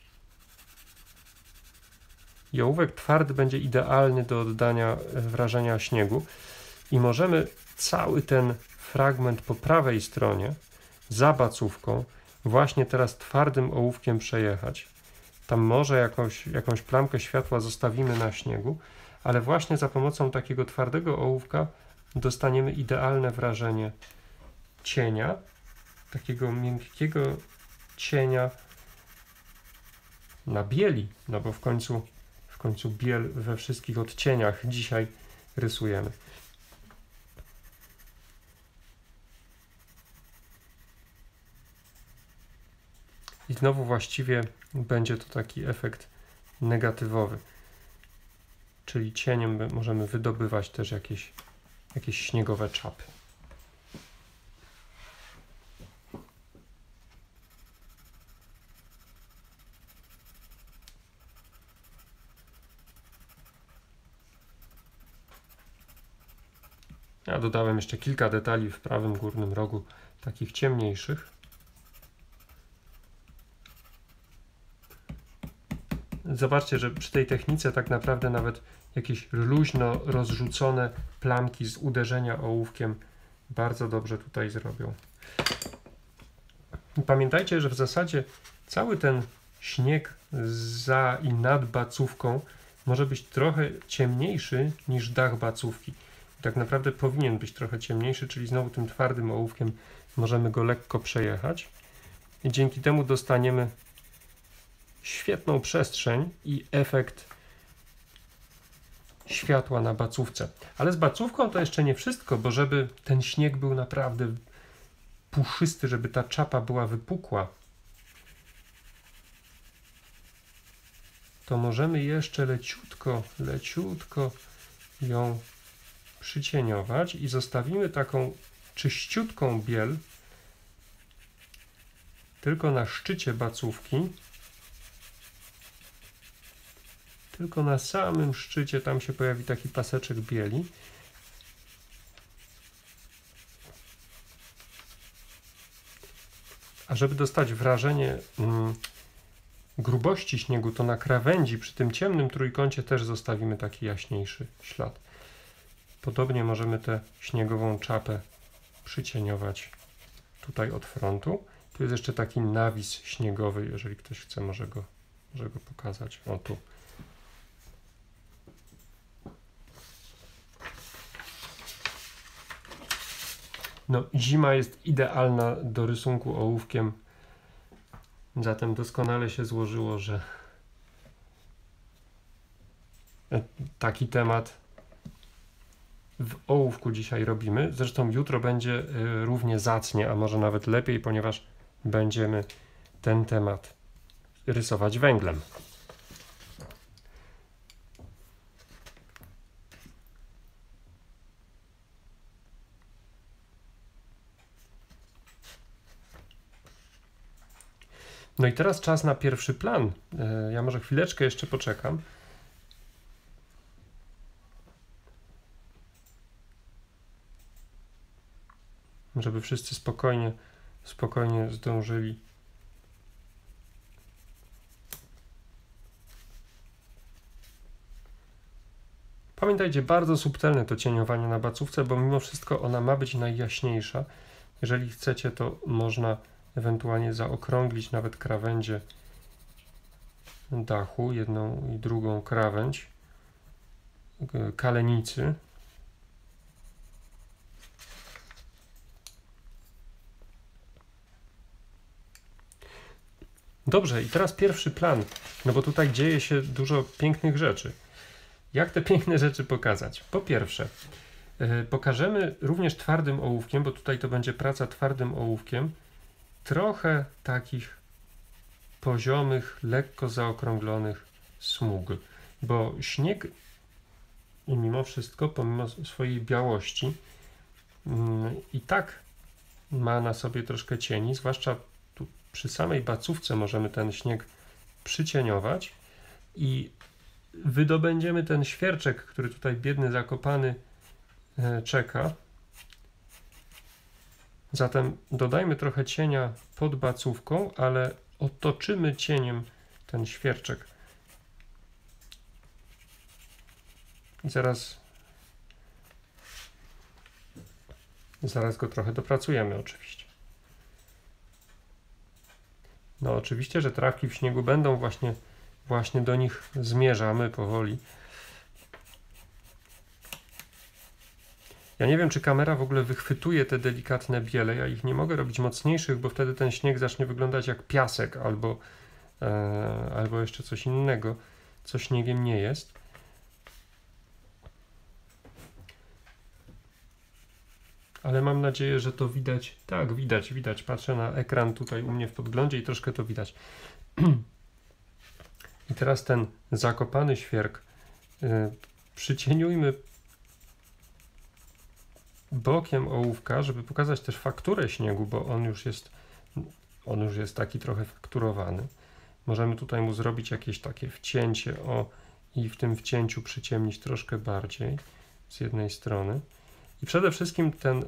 I ołówek twardy będzie idealny do oddania wrażenia śniegu. I możemy cały ten fragment po prawej stronie za bacówką właśnie teraz twardym ołówkiem przejechać. Tam może jakąś, jakąś plamkę światła zostawimy na śniegu, ale właśnie za pomocą takiego twardego ołówka dostaniemy idealne wrażenie cienia, takiego miękkiego cienia na bieli, no bo w końcu, w końcu biel we wszystkich odcieniach dzisiaj rysujemy. I znowu właściwie będzie to taki efekt negatywowy, czyli cieniem możemy wydobywać też jakieś, jakieś śniegowe czapy. Ja dodałem jeszcze kilka detali w prawym górnym rogu, takich ciemniejszych. Zobaczcie, że przy tej technice tak naprawdę nawet jakieś luźno rozrzucone plamki z uderzenia ołówkiem bardzo dobrze tutaj zrobią. I pamiętajcie, że w zasadzie cały ten śnieg za i nad bacówką może być trochę ciemniejszy niż dach bacówki. I tak naprawdę powinien być trochę ciemniejszy, czyli znowu tym twardym ołówkiem możemy go lekko przejechać i dzięki temu dostaniemy świetną przestrzeń i efekt światła na bacówce. Ale z bacówką to jeszcze nie wszystko, bo żeby ten śnieg był naprawdę puszysty, żeby ta czapa była wypukła, to możemy jeszcze leciutko, leciutko ją przycieniować i zostawimy taką czyściutką biel tylko na szczycie bacówki. Tylko na samym szczycie tam się pojawi taki paseczek bieli. A żeby dostać wrażenie mm, grubości śniegu, to na krawędzi przy tym ciemnym trójkącie też zostawimy taki jaśniejszy ślad. Podobnie możemy tę śniegową czapę przycieniować tutaj od frontu. Tu jest jeszcze taki nawis śniegowy, jeżeli ktoś chce, może go, może go pokazać. O tu. No, zima jest idealna do rysunku ołówkiem, zatem doskonale się złożyło, że taki temat w ołówku dzisiaj robimy. Zresztą jutro będzie równie zacnie, a może nawet lepiej, ponieważ będziemy ten temat rysować węglem. No i teraz czas na pierwszy plan. Ja może chwileczkę jeszcze poczekam. Żeby wszyscy spokojnie, spokojnie zdążyli. Pamiętajcie, bardzo subtelne to cieniowanie na bacówce, bo mimo wszystko ona ma być najjaśniejsza. Jeżeli chcecie, to można ewentualnie zaokrąglić nawet krawędzie dachu, jedną i drugą krawędź kalenicy. Dobrze, i teraz pierwszy plan, no bo tutaj dzieje się dużo pięknych rzeczy. Jak te piękne rzeczy pokazać? Po pierwsze, yy, pokażemy również twardym ołówkiem, bo tutaj to będzie praca twardym ołówkiem, trochę takich poziomych, lekko zaokrąglonych smug, bo śnieg i mimo wszystko, pomimo swojej białości, yy, i tak ma na sobie troszkę cieni, zwłaszcza tu przy samej bacówce możemy ten śnieg przycieniować i wydobędziemy ten świerczek, który tutaj biedny, zakopany e, czeka. Zatem dodajmy trochę cienia pod bacówką, ale otoczymy cieniem ten świerczek. I zaraz zaraz go trochę dopracujemy oczywiście. No oczywiście, że trawki w śniegu będą, właśnie, właśnie do nich zmierzamy powoli. Ja nie wiem, czy kamera w ogóle wychwytuje te delikatne biele. Ja ich nie mogę robić mocniejszych, bo wtedy ten śnieg zacznie wyglądać jak piasek albo, e, albo jeszcze coś innego, co śniegiem nie jest. Ale mam nadzieję, że to widać. Tak, widać, widać. Patrzę na ekran tutaj u mnie w podglądzie i troszkę to widać. I teraz ten zakopany świerk yy, przycieniujmy bokiem ołówka, żeby pokazać też fakturę śniegu, bo on już jest, on już jest taki trochę fakturowany. Możemy tutaj mu zrobić jakieś takie wcięcie o, i w tym wcięciu przyciemnić troszkę bardziej z jednej strony. I przede wszystkim ten,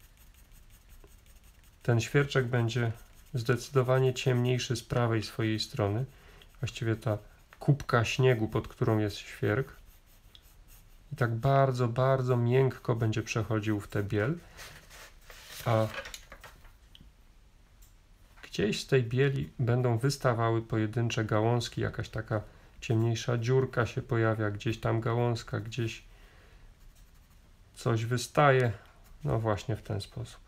ten świerczek będzie zdecydowanie ciemniejszy z prawej swojej strony. Właściwie ta kubka śniegu, pod którą jest świerk. I tak bardzo, bardzo miękko będzie przechodził w tę biel. A gdzieś z tej bieli będą wystawały pojedyncze gałązki. Jakaś taka ciemniejsza dziurka się pojawia. Gdzieś tam gałązka, gdzieś coś wystaje, no właśnie w ten sposób.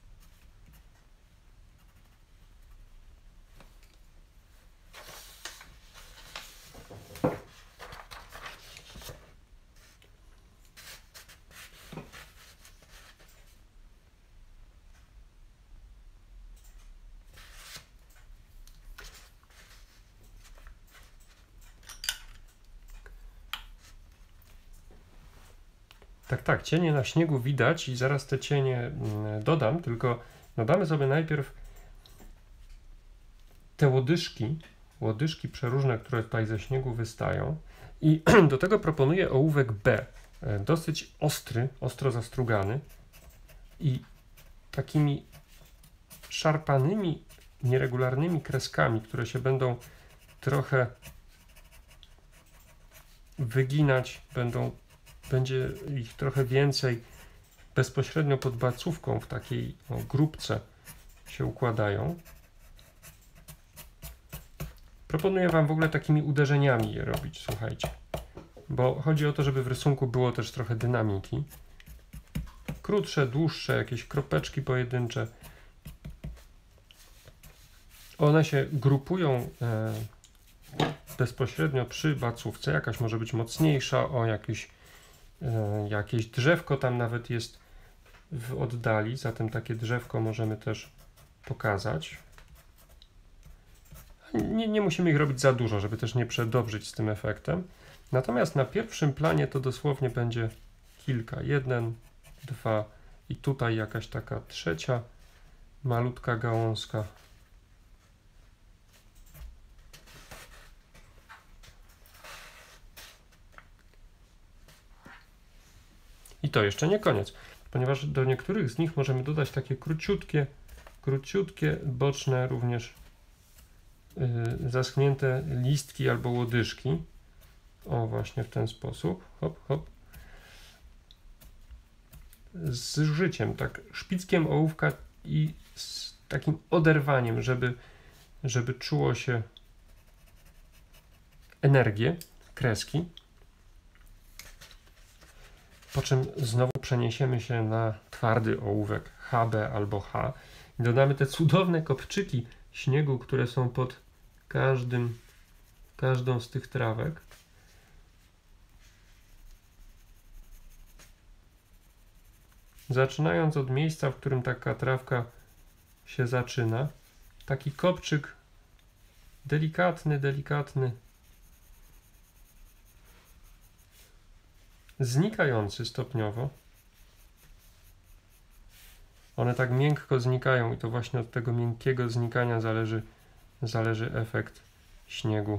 Tak, tak, cienie na śniegu widać i zaraz te cienie dodam, tylko dodamy sobie najpierw te łodyżki, łodyżki przeróżne, które tutaj ze śniegu wystają i do tego proponuję ołówek B, dosyć ostry, ostro zastrugany i takimi szarpanymi, nieregularnymi kreskami, które się będą trochę wyginać, będą będzie ich trochę więcej bezpośrednio pod bacówką w takiej o, grupce się układają. Proponuję Wam w ogóle takimi uderzeniami je robić, słuchajcie, bo chodzi o to, żeby w rysunku było też trochę dynamiki. Krótsze, dłuższe, jakieś kropeczki pojedyncze. One się grupują e, bezpośrednio przy bacówce, jakaś może być mocniejsza, o jakieś, e, jakieś drzewko tam nawet jest w oddali, zatem takie drzewko możemy też pokazać. Nie, nie musimy ich robić za dużo, żeby też nie przedobrzyć z tym efektem. Natomiast na pierwszym planie to dosłownie będzie kilka. Jeden, dwa i tutaj jakaś taka trzecia malutka gałązka. I to jeszcze nie koniec, ponieważ do niektórych z nich możemy dodać takie króciutkie, króciutkie, boczne również yy, zaschnięte listki albo łodyżki. O, właśnie w ten sposób. Hop, hop. Z życiem, tak szpickiem ołówka i z takim oderwaniem, żeby, żeby czuło się energię kreski. Po czym znowu przeniesiemy się na twardy ołówek H B albo H i dodamy te cudowne kopczyki śniegu, które są pod każdym, każdą z tych trawek. Zaczynając od miejsca, w którym taka trawka się zaczyna, taki kopczyk delikatny, delikatny, znikający stopniowo. One tak miękko znikają i to właśnie od tego miękkiego znikania zależy, zależy efekt śniegu.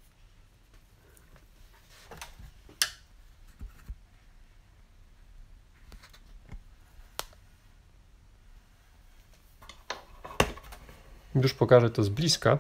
Już pokażę to z bliska.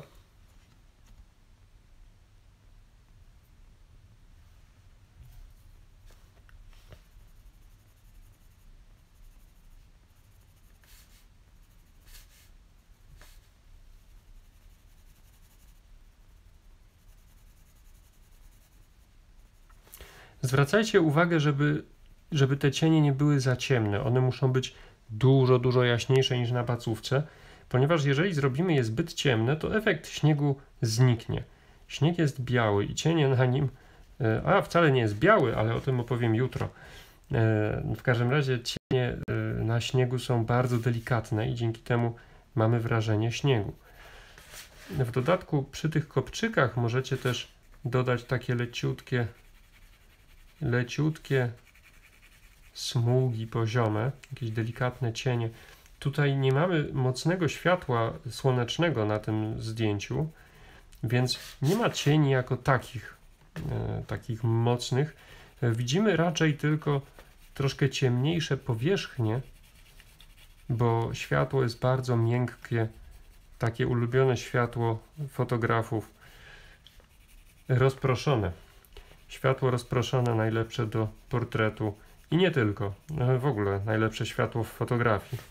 Zwracajcie uwagę, żeby, żeby te cienie nie były za ciemne. One muszą być dużo, dużo jaśniejsze niż na bacówce, ponieważ jeżeli zrobimy je zbyt ciemne, to efekt śniegu zniknie. Śnieg jest biały i cienie na nim, a wcale nie jest biały, ale o tym opowiem jutro. W każdym razie cienie na śniegu są bardzo delikatne i dzięki temu mamy wrażenie śniegu. W dodatku przy tych kopczykach możecie też dodać takie leciutkie leciutkie smugi poziome, jakieś delikatne cienie. Tutaj nie mamy mocnego światła słonecznego na tym zdjęciu, więc nie ma cieni jako takich, e, takich mocnych. E, widzimy raczej tylko troszkę ciemniejsze powierzchnie, bo światło jest bardzo miękkie, takie ulubione światło fotografów, rozproszone. Światło rozproszone najlepsze do portretu i nie tylko, ale w ogóle najlepsze światło w fotografii.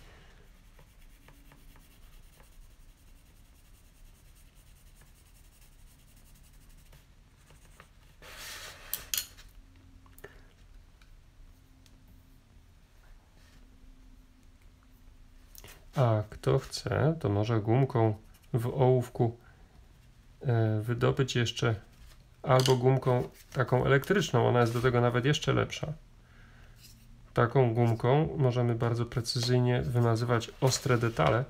A kto chce, to może gumką w ołówku wydobyć jeszcze albo gumką taką elektryczną, ona jest do tego nawet jeszcze lepsza. Taką gumką możemy bardzo precyzyjnie wymazywać ostre detale.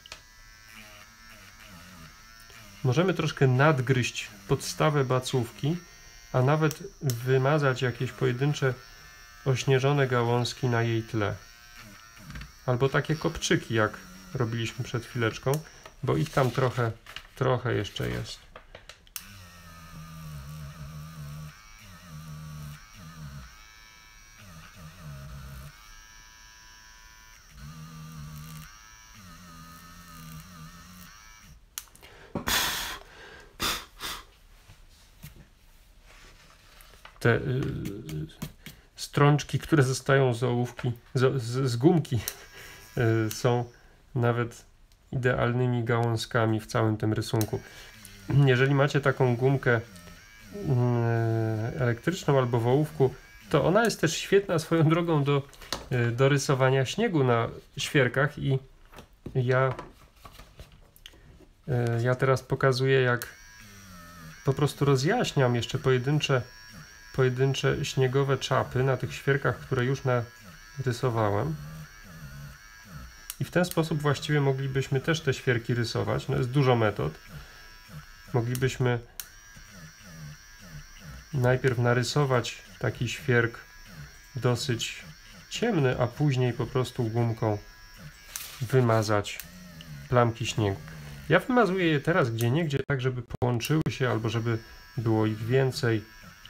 Możemy troszkę nadgryźć podstawę bacówki, a nawet wymazać jakieś pojedyncze ośnieżone gałązki na jej tle. Albo takie kopczyki, jak robiliśmy przed chwileczką, bo ich tam trochę, trochę jeszcze jest. Te y, strączki, które zostają z ołówki, z, z, z gumki, y, są nawet idealnymi gałązkami w całym tym rysunku. Jeżeli macie taką gumkę y, elektryczną albo w ołówku, to ona jest też świetna swoją drogą do, y, do rysowania śniegu na świerkach i ja, y, ja teraz pokazuję, jak po prostu rozjaśniam jeszcze pojedyncze, pojedyncze śniegowe czapy na tych świerkach, które już narysowałem. I w ten sposób właściwie moglibyśmy też te świerki rysować. No jest dużo metod. Moglibyśmy najpierw narysować taki świerk dosyć ciemny, a później po prostu gumką wymazać plamki śniegu. Ja wymazuję je teraz gdzieniegdzie tak, żeby połączyły się albo żeby było ich więcej.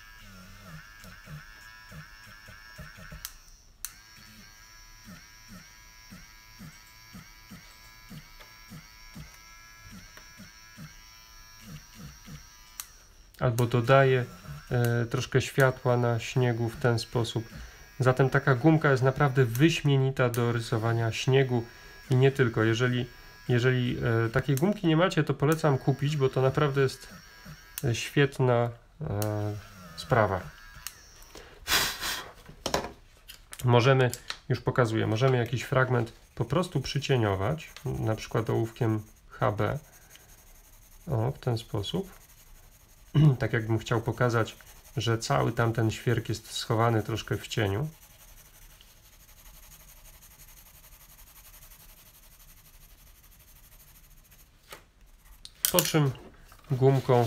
Albo dodaję e, troszkę światła na śniegu w ten sposób. Zatem taka gumka jest naprawdę wyśmienita do rysowania śniegu i nie tylko. Jeżeli, jeżeli e, takiej gumki nie macie, to polecam kupić, bo to naprawdę jest świetna e, sprawa. Możemy, już pokazuję, możemy jakiś fragment po prostu przycieniować, na przykład ołówkiem H B. O, w ten sposób. Tak jakbym chciał pokazać, że cały tamten świerk jest schowany troszkę w cieniu. Po czym gumką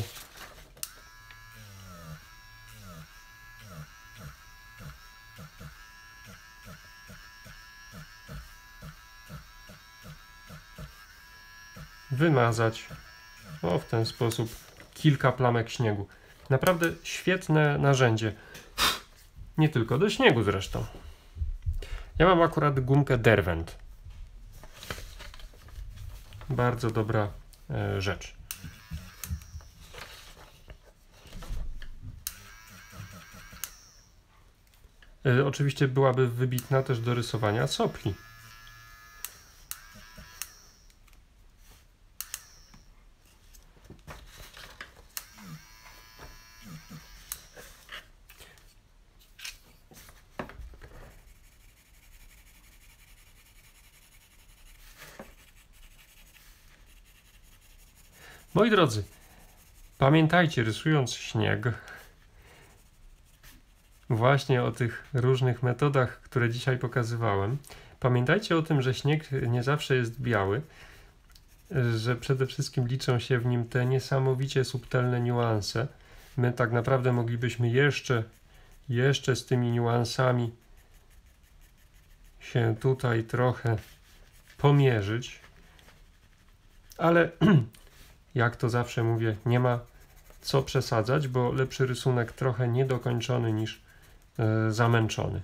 wymazać, o, w ten sposób kilka plamek śniegu. Naprawdę świetne narzędzie. Nie tylko do śniegu zresztą. Ja mam akurat gumkę Derwent. Bardzo dobra e, rzecz. E, oczywiście byłaby wybitna też do rysowania sopli. Moi drodzy, pamiętajcie, rysując śnieg, właśnie o tych różnych metodach, które dzisiaj pokazywałem. Pamiętajcie o tym, że śnieg nie zawsze jest biały, że przede wszystkim liczą się w nim te niesamowicie subtelne niuanse. My tak naprawdę moglibyśmy jeszcze, jeszcze z tymi niuansami się tutaj trochę pomierzyć, ale jak to zawsze mówię, nie ma co przesadzać, bo lepszy rysunek trochę niedokończony niż e, zamęczony.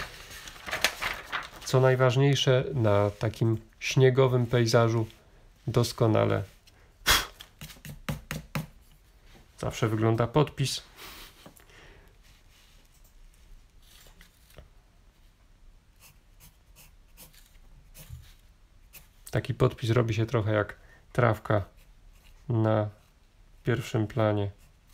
Co najważniejsze, na takim śniegowym pejzażu doskonale zawsze wygląda podpis. Taki podpis robi się trochę jak trawka na pierwszym planie.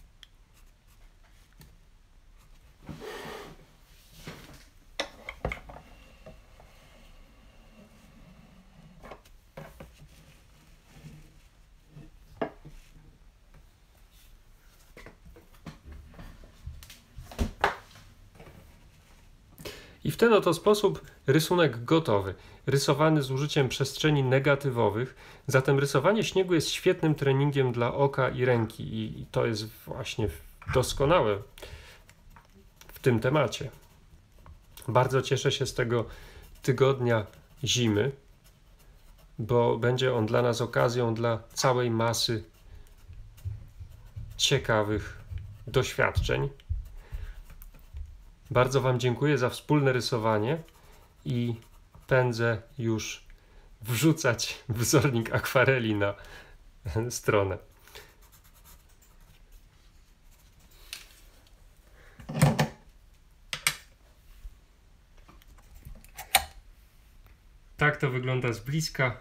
I w ten oto sposób rysunek gotowy, rysowany z użyciem przestrzeni negatywowych. Zatem rysowanie śniegu jest świetnym treningiem dla oka i ręki i to jest właśnie doskonałe w tym temacie. Bardzo cieszę się z tego tygodnia zimy, bo będzie on dla nas okazją dla całej masy ciekawych doświadczeń. Bardzo Wam dziękuję za wspólne rysowanie i pędzę już wrzucać wzornik akwareli na stronę. Tak to wygląda z bliska.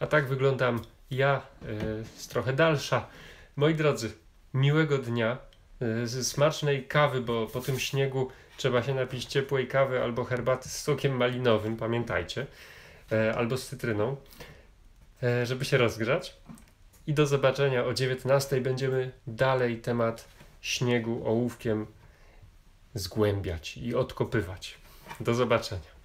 A tak wyglądam ja yy, z trochę dalsza. Moi drodzy, miłego dnia, yy, z smacznej kawy, bo po tym śniegu trzeba się napić ciepłej kawy albo herbaty z sokiem malinowym, pamiętajcie, yy, albo z cytryną, yy, żeby się rozgrzać. I do zobaczenia o dziewiętnastej będziemy dalej temat śniegu ołówkiem zgłębiać i odkopywać. Do zobaczenia.